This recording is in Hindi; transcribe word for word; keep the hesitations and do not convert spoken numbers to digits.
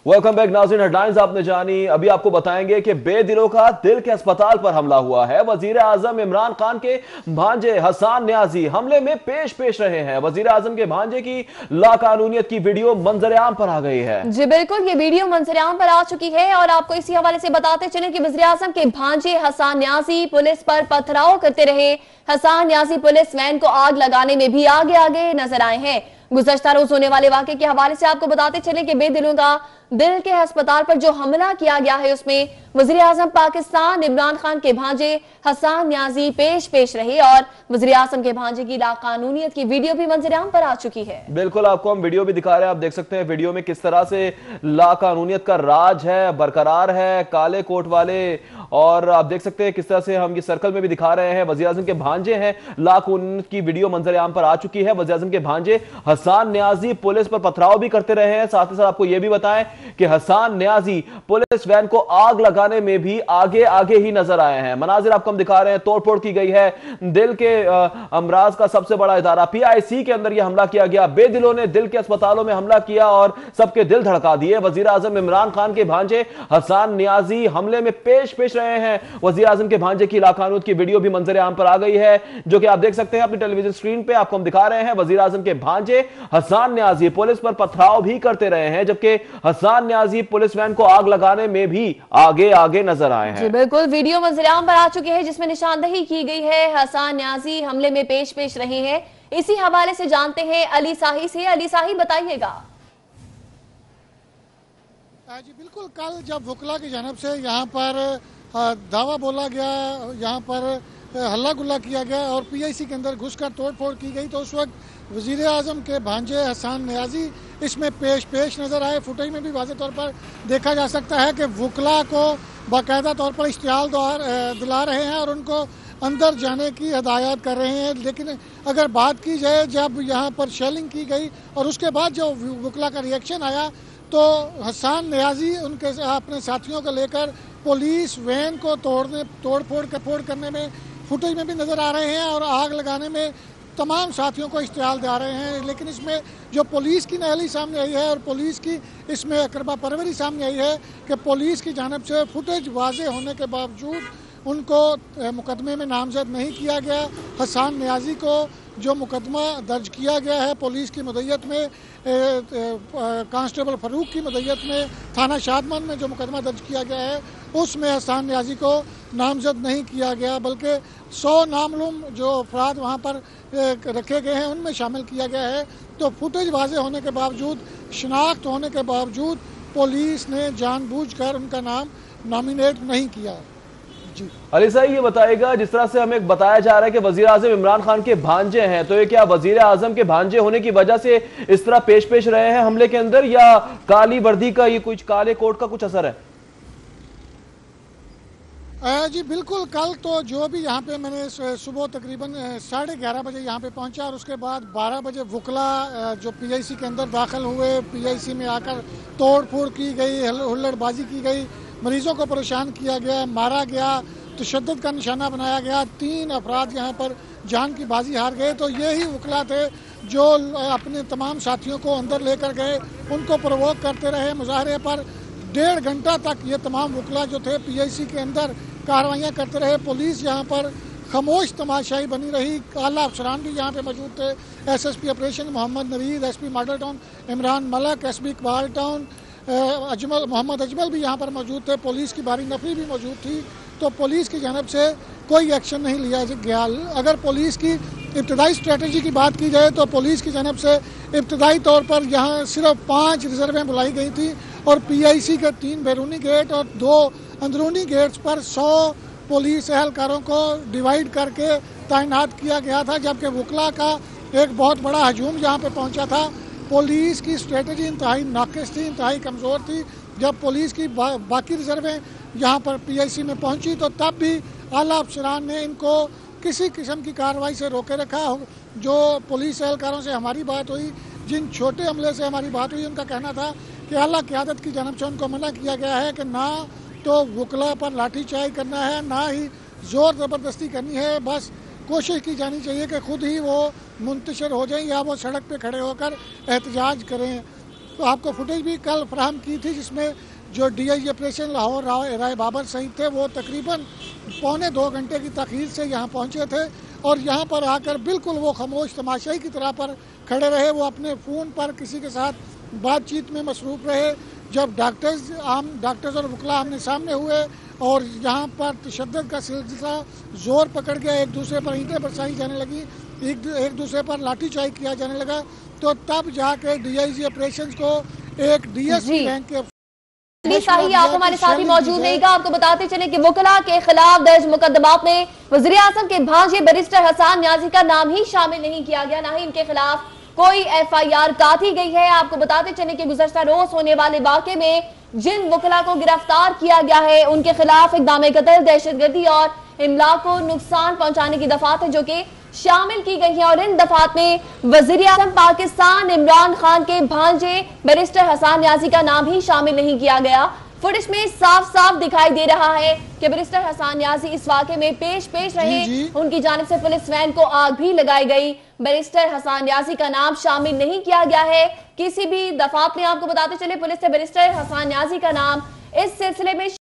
वेलकम बैक नाज़रीन। हेडलाइंस आपने जानी। अभी आपको बताएंगे कि बेदिलों का दिल के अस्पताल पर हमला हुआ है। वजीर आजम इमरान खान के भांजे हसान नियाजी हमले में पेश पेश रहे हैं। वजीर आजम के भांजे की लाकानूनियत की वीडियो मंजरेआम पर आ गई है। जी बिल्कुल, ये वीडियो मंजरेआम पर आ चुकी है और आपको इसी हवाले से बताते चले कि वजीर आजम के भांजे हसान नियाजी पुलिस पर पथराव करते रहे। हसान नियाजी पुलिस वैन को आग लगाने में भी आगे आगे नजर आए हैं। गुज़श्ता रोज होने वाले वाकये के हवाले से आपको बताते चले कि बेदिलों का दिल के अस्पताल पर जो हमला किया गया है उसमें वज़ीर आज़म पाकिस्तान इमरान खान के भांजे हसान नियाजी पेश पेश रहे और वज़ीर आज़म के भांजे की लाकानूनियत की वीडियो भी मंजरेआम पर आ चुकी है। बिल्कुल, आपको हम वीडियो भी दिखा रहे हैं। आप देख सकते हैं वीडियो में किस तरह से लाकानूनियत का राज है, बरकरार है, काले कोट वाले। और आप देख सकते हैं किस तरह से हम ये सर्कल में भी दिखा रहे हैं। वज़ीर आज़म के भांजे हैं, लाकानूनियत की वीडियो मंजरेआम पर आ चुकी है। वज़ीर आज़म के भांजे हसान नियाजी पुलिस पर पथराव भी करते रहे हैं। साथ ही साथ आपको यह भी बताएं कि हसान नियाजी पुलिस वैन को आग लगाने में भी आगे आगे ही नजर आए हैं। मनाजिर आपको हम दिखा रहे हैं, तोड़फोड़ की गई है। दिल के अमराज का सबसे बड़ा इदारा पीआईसी के अंदर यह हमला किया गया। बेदिलों ने दिल के अस्पतालों में हमला किया और सबके दिल धड़का दिए। वजीर आजम इमरान खान के भांजे हसान नियाजी हमले में पेश पेश रहे हैं। वजीर आजम के भांजे की लाकानूनियत की वीडियो भी मंजर आम पर आ गई है, जो कि आप देख सकते हैं अपनी टेलीविजन स्क्रीन पे। आपको हम दिखा रहे हैं वजीर आजम के भांजे हसान नियाजी पुलिस पर पथराव भी करते रहे हैं, जबकि हसान नियाजी पुलिस वैन को आग लगाने में भी आगे आगे नजर आए हैं। जी बिल्कुल, वीडियो मंजरेआम पर आ चुकी है जिसमें निशानदही की गई है। हसान नियाजी हमले में पेश पेश रहे हैं। इसी हवाले से जानते हैं अली साही से। अली साही, बताइएगा। जी बिल्कुल, कल जब वकला की जानब से यहाँ पर दावा बोला गया, यहाँ पर हल्ला गुल्ला किया गया और पीआईसी के अंदर घुसकर तोड़फोड़ की गई, तो उस वक्त वज़ीर आज़म के भांजे हसान नियाजी इसमें पेश पेश नज़र आए। फुटेज में भी वाज़ेह तौर पर देखा जा सकता है कि वकला को बाकायदा तौर पर इश्तियाल दिला रहे हैं और उनको अंदर जाने की हदायत कर रहे हैं। लेकिन अगर बात की जाए, जब यहाँ पर शेलिंग की गई और उसके बाद जो वकला का रिएक्शन आया, तो हसान नियाजी उनके अपने साथियों को लेकर पुलिस वैन को तोड़ने तोड़ फोड़ कर फोड़ करने में फुटेज में भी नज़र आ रहे हैं और आग लगाने में तमाम साथियों को इश्तियाल दे रहे हैं। लेकिन इसमें जो पुलिस की नाअहली सामने आई है और पुलिस की इसमें अकरबा परवरी सामने आई है कि पुलिस की जानिब से फुटेज वाज़े होने के बावजूद उनको मुकदमे में नामजद नहीं किया गया। हसान नियाजी को जो मुकदमा दर्ज किया गया है पुलिस की मदयत में, कांस्टेबल फ़ारूक की मदयत में, थाना शादमान में जो मुकदमा दर्ज किया गया है उसमें हसान नियाजी को नामजद नहीं किया गया, बल्कि सौ नामलूम जो अफराद वहाँ पर रखे गए हैं उनमें शामिल किया गया है। तो फुटेज वाज़े होने के बावजूद, शनाख्त होने के बावजूद पुलिस ने जानबूझकर उनका नाम नॉमिनेट नहीं किया। जी अली साहब, ये बताएगा, जिस तरह से हमें बताया जा रहा है कि वजीर आजम इमरान खान के भांजे हैं, तो ये क्या वजीर आजम के भांजे होने की वजह से इस तरह पेश पेश रहे हैं हमले के अंदर, या काली वर्दी का, ये कुछ काले कोट का कुछ असर है? जी बिल्कुल, कल तो जो भी यहाँ पे मैंने सुबह तकरीबन साढ़े ग्यारह बजे यहाँ पे पहुँचा और उसके बाद बारह बजे वकला जो पीआईसी के अंदर दाखिल हुए, पीआईसी में आकर तोड़ फोड़ की गई, हुल्लड़बाजी की गई, मरीजों को परेशान किया गया, मारा गया, तशद्दुद का निशाना बनाया गया, तीन अफराद यहाँ पर जान की बाजी हार गए। तो यही वकला थे जो अपने तमाम साथियों को अंदर लेकर गए, उनको प्रवोक करते रहे। मुजाहरे पर डेढ़ घंटा तक ये तमाम वकला जो थे पीआईसी के अंदर कार्रवाइयाँ करते रहे। पुलिस यहाँ पर खामोश तमाशाई बनी रही। आला अफसरान भी यहाँ पे मौजूद थे। SSP operation Mohammad Naveed, SP Model Town Imran Malak, SP Iqbal Town Ajmal Mohammad Ajmal भी यहाँ पर मौजूद थे। पुलिस की बारी नफरी भी मौजूद थी। तो पुलिस की जानब से कोई एक्शन नहीं लिया गया। अगर पुलिस की इब्तदाई स्ट्रेटजी की बात की जाए तो पुलिस की जानब से इब्तदाई तौर पर यहाँ सिर्फ पाँच रिजर्वें बुलाई गई थी और पीआईसी के तीन बैरूनी गेट और दो अंदरूनी गेट्स पर सौ पुलिस एहलकारों को डिवाइड करके तैनात किया गया था, जबकि वकला का एक बहुत बड़ा हजूम यहाँ पे पहुँचा था। पुलिस की स्ट्रेटजी इंतहाई नाकिस थी, इंतहाई कमज़ोर थी। जब पुलिस की बा, बाकी रिजर्वें यहाँ पर पीआईसी में पहुँची तो तब भी आला अफसरान ने इनको किसी किस्म की कार्रवाई से रोके रखा। जो पुलिस एहलकारों से हमारी बात हुई, जिन छोटे हमले से हमारी बात हुई, उनका कहना था कि आला क़यादत की जानब से उनको मना किया गया है कि ना तो वकला पर लाठीचार्ज करना है, ना ही ज़ोर ज़बरदस्ती करनी है। बस कोशिश की जानी चाहिए कि खुद ही वो मुंतशिर हो जाएं या वो सड़क पे खड़े होकर एहतजाज करें। तो आपको फुटेज भी कल फराहम की थी, जिसमें जो D I G operation Lahore Rai, Rai Babar Saeed थे वो तकरीबन पौने दो घंटे की तखीर से यहाँ पहुँचे थे और यहाँ पर आकर बिल्कुल वो खामोश तमाशाई की तरह पर खड़े रहे। वो अपने फ़ोन पर किसी के साथ बातचीत में मसरूफ़ रहे। जब डॉक्टर्स आम डॉक्टर्स और वकला आमने सामने हुए और यहाँ पर तशद्दुद का सिलसिला जोर पकड़ गया, एक दूसरे पर ईंटें बरसाई जाने लगी, एक एक दूसरे पर लाठीचार्ज किया जाने लगा, तो तब जाके डी आई जी ऑपरेशंस को एक डी एस पी रैंक के शाही आप हमारे साथ ही मौजूद रहेगा। आपको बताते चले कि वकला के खिलाफ दर्ज मुकदमात में वज़ीर आज़म के भांजे बैरिस्टर हसान न्याजी का नाम ही शामिल नहीं किया गया, ना ही इनके खिलाफ कोई एफ आई आर काटी गई है। आपको बताते चले कि गुज़श्ता रोज होने वाले वाक़े में जिन वकला को गिरफ्तार किया गया है उनके खिलाफ इक़दाम कत्ल, दहशतगर्दी और इमला को नुकसान पहुंचाने की दफात है जो कि शामिल की गई हैं और इन दफात में वज़ीर आज़म पाकिस्तान इमरान खान के भांजे बैरिस्टर हसान न्याजी का नाम ही शामिल नहीं किया गया। फुटेज में साफ साफ दिखाई दे रहा है कि बैरिस्टर हसान न्याजी इस वाक़े में पेश पेश रहे, उनकी जानिब से पुलिस वैन को आग भी लगाई गई। बैरिस्टर हसान न्याजी का नाम शामिल नहीं किया गया है किसी भी दफात में। आपको बताते चले पुलिस ने बैरिस्टर हसान न्याजी का नाम इस सिलसिले में